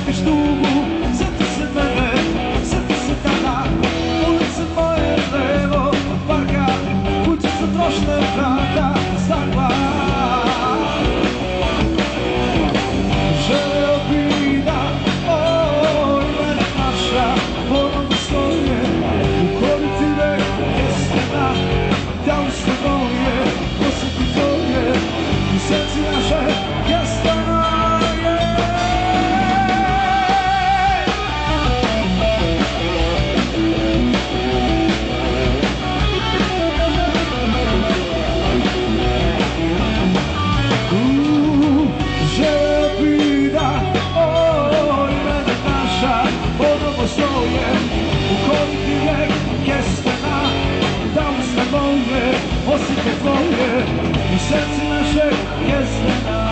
osjetiš tugu, sjeti se mene, sjeti se tada. Ulice moje levo od parka, kuće su trošne vrata stakla. Želeo bi da mene naša ponovno stoje u koritire jesena, da li se moje osjeti tvoje u srci naše jesena. Postoje u koritire jesena, da li se moje osjete tvoje u srci naše jesena.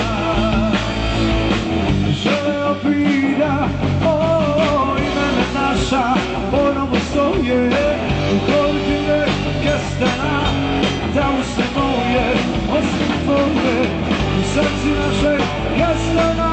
Želeo bi da imena naša ponovo stoje u koritire jesena, da li se moje osjete tvoje u srci naše jesena.